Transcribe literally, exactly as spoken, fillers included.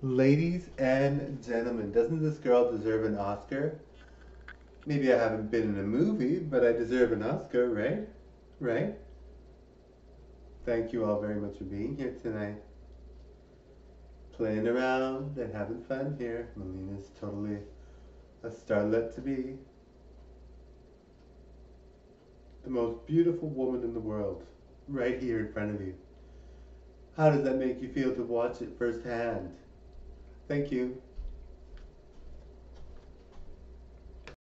Ladies and gentlemen, doesn't this girl deserve an Oscar? Maybe I haven't been in a movie, but I deserve an Oscar, right? Right? Thank you all very much for being here tonight. Playing around and having fun here. Melina's totally a starlet to be. The most beautiful woman in the world, right here in front of you. How does that make you feel to watch it firsthand? Thank you.